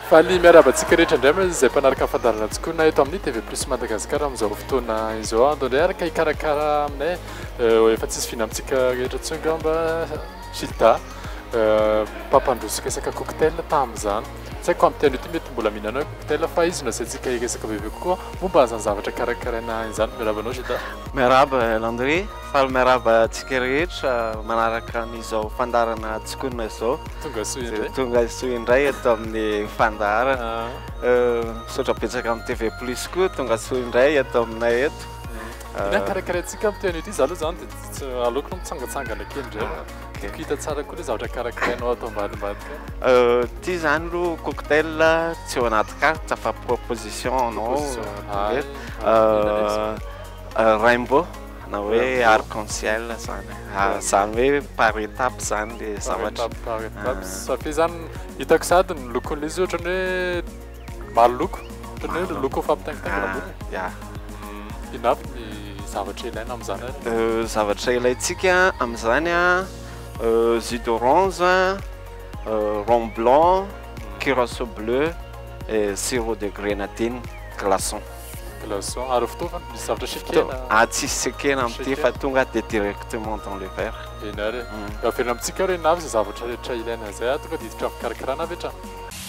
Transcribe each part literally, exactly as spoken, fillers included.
Faly miarabantsika rehetra indray moa izay mpanaraka fandarana tokoa na eto amin'ny T V plus Madagasikara amin'izao fotoana izao andro andeha araka hikarakara aminay efa tsisy fihinantsika rehetra intsony ngamba Gilda mpampandrosoka resaka cocktail tamin'izany tsy haiko amin'ny teny ity mety mbola mihinana cocktail fa izy no asaintsika hiresaka bebe kokoa momba an'izany zavatra karakaraina izany miaraba anao Gilda. Miaraba Landry faly miaraba antsika rehetra manaraka an'izao fandarana tsikona izao tonga soa indray tonga soa indray eto amin'ny fandarana misaotra betsaka amin'ny T V plus koa tonga soa indray eto aminay eto ina karakaraintsika amin'ny teny ity zaho aloha zany dia aleoko no mitsangatsangana kely indray hita tsara koa le zavatra karakarainao atao ambadimbadika ity zany aloha cocktail tsy ao anaty carte fa proposition anao rainbow na hoe arc-en-ciel zany zany hoe par étape zany le zavatra par étape safia zany hitako sady ny lokon'le izy ohatrany hoe maro loko ohatrany hoe loko fampitaingitaingina ambony ya inafy ny zavatra ilaina amin'izany ary zavatra ilaintsika amin'izany a jus d'orange rhum blanc curaçao bleu et sirop de grenadine glaçon glaçon ary fitaovana misy zavatra sekena ah tsisy sekena amin'ity fa tonga dia directement dans le verre eny ary averina amintsika reo inavy izay zavatra rehetra ilaina zay a tonga dia hiditra amin'ny fikarakarana avy hatrany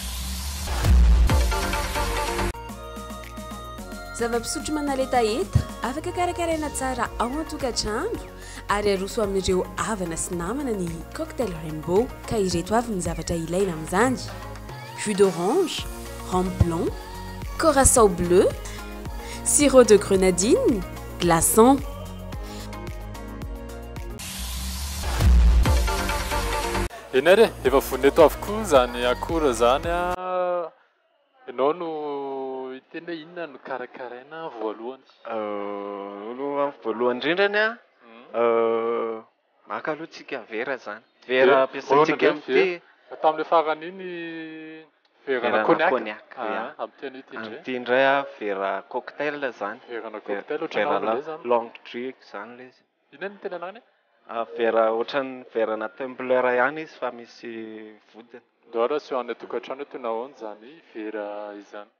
zava-pisotro manaletaeta afaka karakaraina tsara ao an-tokantrano ary aroso amin'ireo havana sy namana ny cocktail rainbow ka ireto avy ny zavatra ilaina amin'izany jus d'orange rhum blanc curaçao bleu sirop de grenadine glaçon eny ary efa voneto avokoa zany akora zany a ianao no iteny hoe inona no karakaraina voalohany aloha voalohany indrindrany a maka aloha tsika vera zany vera ampiasaintsika amin'ity tamin'le farany iny verana cognac amin'ny teny ity indray ity indray a vera cocktail zany verana cocktail ohatran'ny zany long drink zany le izy inona ny tena anarany vera ohatran'ny verana tumbler ihany izy fa misy vodiny ndora sy ho an'ny tokantrano tena ahoana zany vera izany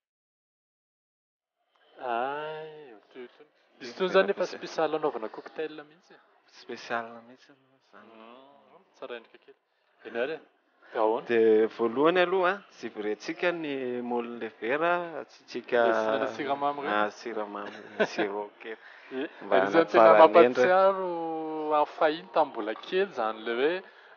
ay izy itony zany efa spécial anaovana cocktail mihitsy spécial mihitsy zany tsara endrika kely eny ary dia ahoana dia voalohany aloha sivirentsika ny molin'le vera atsitsika siramamy reny siramamy sirop kely izany tena mampatsiaro amin'ny fahiny tamin'ny mbola kely zany le hoe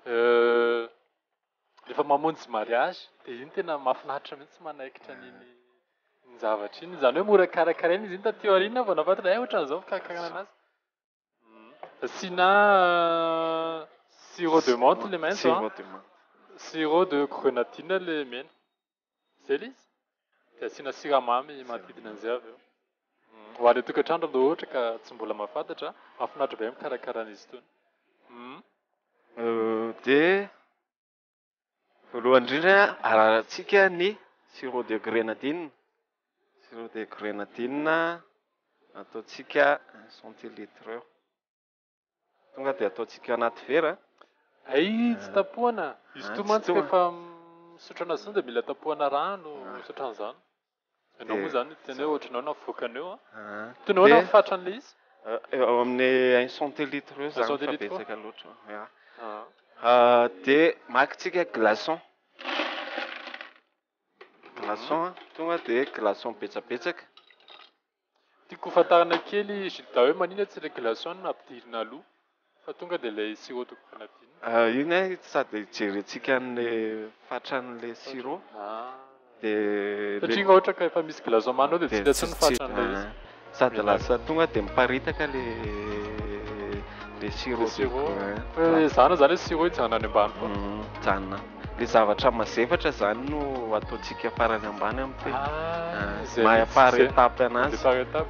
rehefa mamonjy mariage dia iny tena mahafinaritra mihitsy manaikitra n'iny ny zavatra iny zany hoe mora karakaraina izy iny taty aoriana vao nafatatra ay ohatran'izao fikarakarana anazy asiana sirop de menthe le maintso sirop de grenadine le mena zay le izy dia asiana siramamy manodidina an'izay avy eo ho any tokantrano raha ohatra ka tsy mbola mahafantatra mahafinaritra be mikarakarana izy itony dia voalohany indrindra ararantsika ny sirop de grenadine sirop de grenadine ataontsika un centilitre tonga dia ataontsika anaty vera ay tsy tapohana izy ito mantsika efa misotro anazy izany dia mila tapohana rano misotro an'izany ianao moa zany tena hoe ohatranao navoakana eo itonao na fatra an'le izy eo amin'ny un centilitre eo zany fa betsaka loatra dia makitsika glaçon glaçon tonga dia glaçon betsabetsaka tiako fantarina kely Gilda hoe manina tsy ilay glaçon no ampidirina aloha fa tonga dia ilay sirop de grenadine iny sady jerentsika an'le fatran'le sirop dia satria raha ohatra ka efa misy glaçon manao dia tsy latsy ny fatran'le izy sady lasa tonga dia miparitaka le le sirop zana zany hoe sirop hijanona any ambany foa janona le zavatra mazevatra zany no ataontsika farany ambany amin'ity par étape anazy par étape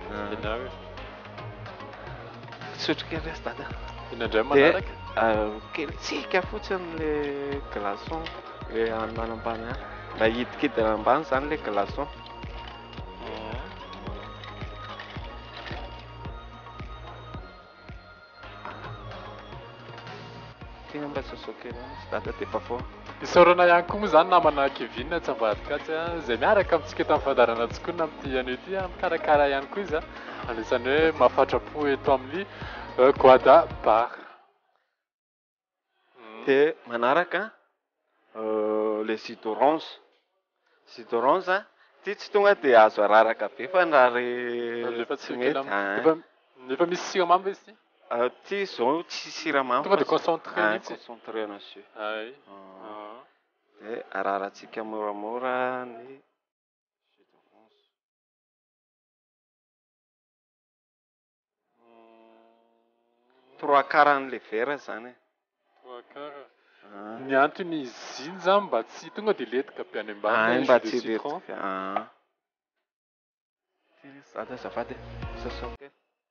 fisotro kely asy dada inandray manaraka kelitsika fotsiny le glaçon le ambany ambany any mba hidikidina ambany zany le glaçon tina mba sosokely sy data de efa foa isaorana ihany koa moa zany namana Kevin tsy ambadikatsy izay miaraka amintsika tamin'ny fandarana tsikona amin'ity anio ity mikarakara ihany koa izy anisan'ny hoe mahafatrapo eto amin'ny Guada Bar. de manaraka le jus d'orange jus d'orange ty tsy tonga de azo araraka be fa nrary tsy mety nefa misy siramamy izy ty ty zao tsy siramamy tonga de concentré mihitsy concentré monsieur ay de araratsika moramora ny jus d'orange trois quart an'le vera zany trois quart ny antony izy iny zany mba tsy tonga de letika be any ambany mba tsy letika zada zafady sasokely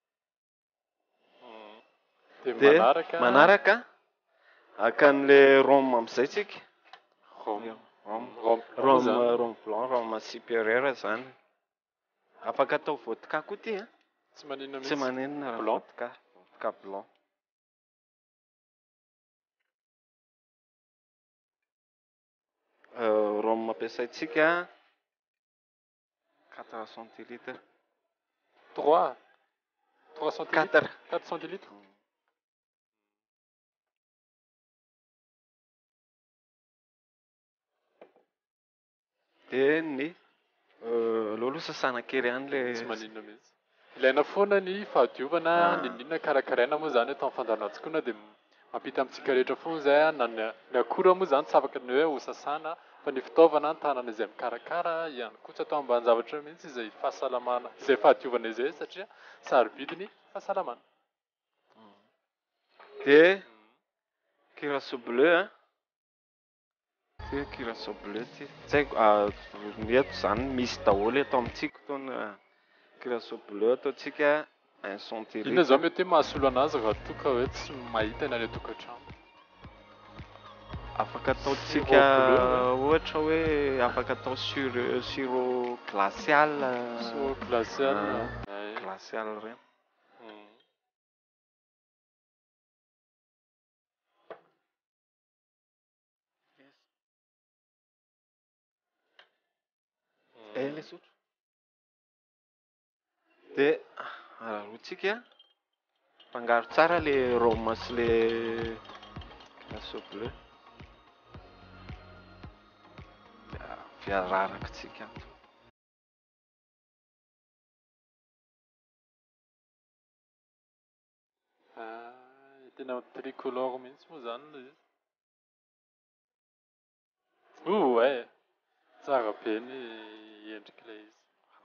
de manaraka akan'le rhum amizay tsika rhum rhum rhum blanc rhum supérieur zany afaka atao vodka koa ty tsy maninona tsy maninona vodka vodka blanc rhum ampiasaitsika quatre centilitres trois trois centilitres quatre centilitres de ny lolo sasana kely any le tsy maninona mihitsy ilaina foana ny fahadiovana ninina karakaraina moa zany atao fandarantsikoana de mampita amintsika rehetra foana zay na ny akora moa zany tsy afaka ny hoe ho sasana fa ny fitaovana ny tanana izay mikarakara ihany koa tsy atao ambany zavatra mihitsy izay fahasalamana izay fahadiovana izay satria sarobidi ny fahasalamana de curaçao bleu ty curaçao bleu ty tsy eto zany misy daholo atao amintsika tona curaçao bleu ataotsika un centilitre ina zao mety hoe mahasolo anazy raha toka hoe tsy mahita eny any tokantrano afaka ataotsika ohatra hoe afaka atao sur sirop glacial sirop glacial glacial reny e le sotro de ararotsika fangaro tsara le rhum sy le curaçao bleu fiararakatsika tena tricolore mihitsy moa zany le izy o e tsara be ny endrik'ilay izy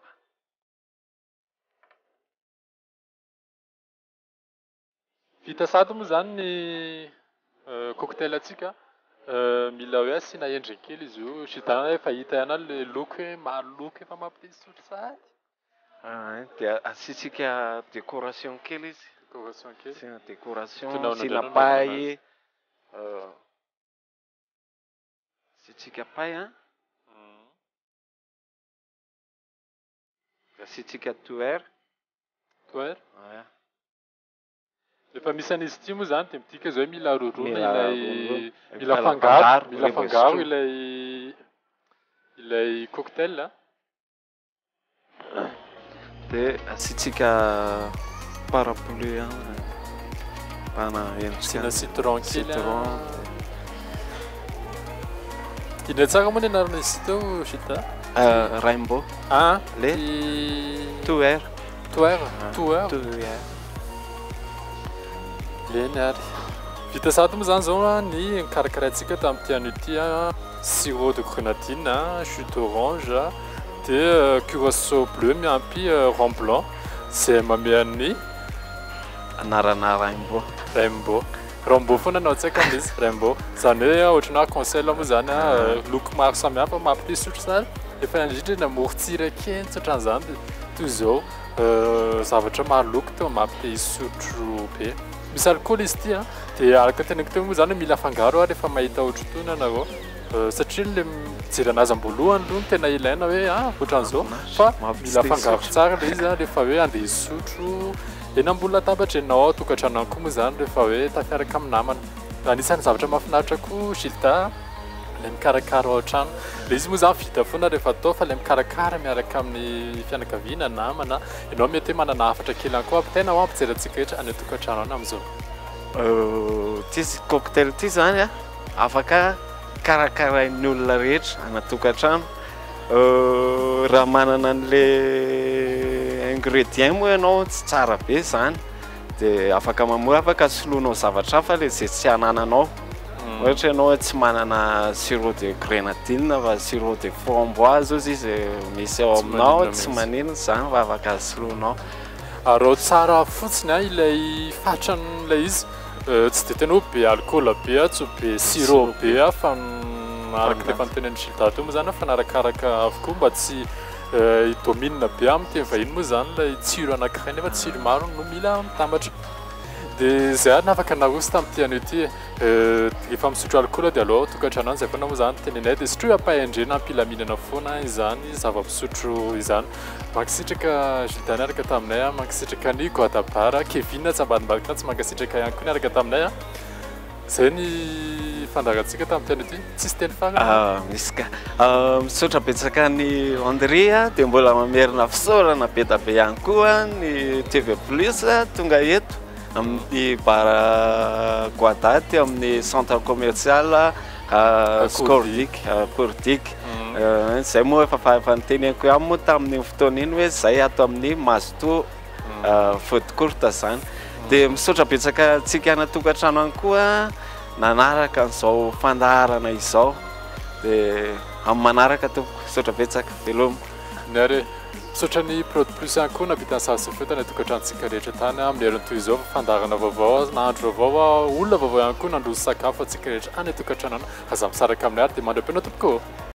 vita sady moa zany ny cocktail atsika mila hoe asiana endriny kely izy io sidana efa hita ihany le loko hoe mahaloko efa mampisotro sady de asitsika décoration kely izy décoration kely sina décoration sina paille asitsika paille asitsika touer touer rehefa misy an'izy ity moa zany de midika zao hoe mila rorona ilay mila fangaro mila fangaro ilay ilay cocktail de asitsika parapluie pana sina citron kely citron indray tsara moa ny anarana izy teo Chita rainbow ah le touer touer touer touer leny ary vita sady moa zany zao ny karakaraintsika tamin'ity ano ity sirop de grenadine jus d'orange de curaçao bleu miampy rhum blanc zay mamean'ny anarana rainbow rainbow rainbow foana anao tsaika amizy rainbow zany hoe ohatrana conseil moa zany loko maro samihafa mampisotro sary efa indrindra namorontsira kely tsoatran'izany toy zao zavatra mahaloko teo mampite hisotro be misy alcool izy ity dia araka tenako teo moa zany mila fangaro rehefa mahita ohatrotony anareo satria le mijery anazy ambolohany aloha no tena ilaina hoe ah ohatran'izao fa mila fangaro tsara le izy rehefa hoe andeha hisotro eny ambony latabatra enao tokantrano koa moa zany rehefa hoe tafiaraka amin'ny namana anisan'ny zavatra mahafinaritra koa Gilda le mikarakara ao an-trano le izy moa zany vita foana rehefa atao fa le mikarakara miaraka amin'ny fianakaviana namana ianao mety hoe manana hafatra kely ihany koa tena ho ampijerentsika rehetra any an-tokantrano any amin'izao ty cocktail ty zany a afaka karakarain'ny olona rehetra ana-tokantrano raha manana an'le ingrédient moa ianao tsy tsara be zany dia afaka mamoa afaka soloanao zavatra hafa le zay tsy anananao ohatra ianao tsy manana sirop de grenadine fa sirop de framboise ozy izy misy ao aminao tsy maninona zany fa afaka soloanao ary ao tsara fotsiny a ilay fatran'ilay izy tsy dia tena hoe be alcool be a tsy be sirop be a fa araka le fantenen'ny Gilda teo moa zany fa narakaraka avokoa mba tsy hidomine be amin'ny teny vahiny moa zany ilay tsiro anankiray nefa tsiro maro no mila mitambatra dia zay ary nafaka naroso tamin'ity anio ity efa misotro alcool dia aloha tokantrano any zay foana moa zany tenenay dia sotro ampahendrena ampilaminana foana izany zava-pisotro izany mankisitraka Gilda niaraka taminay a mankisitraka ny Guadabara Kevin tsy ambadimbadika tsy mankasitraka ihany koa niaraka taminay a zay ny fandarantsika tamin'ity anio ity tsisy teny farany misy ka misaotra betsaka ny Andrea dia mbola mamerina fisaorana be da be ihany koa ny T V plus tonga eto amin'ny bara Guadaty amin'ny centre commercial Scordic Cordic zay moa efa fanteneko ihany moa tamin'ny fotoana iny hoe zay ato amin'ny Mazoto faute courte zany dia misaotra betsaka antsika ana-tokantrano any koa nanaraka an'izao fandaharana izao dia amin'ny manaraka tompoko misaotra betsaka velomiko nary misaotra ny Prod Plus ihany koa nampitany sasy fotana tokantranotsika rehetra tany amin'ny heriny toy izao fandaharana vaovao nahandro vaovao olona vaovao ihany koa nandrozy sakafo antsika rehetra any tokantrano any aza misaraka amin'ny ary dia mandram-pena tompoko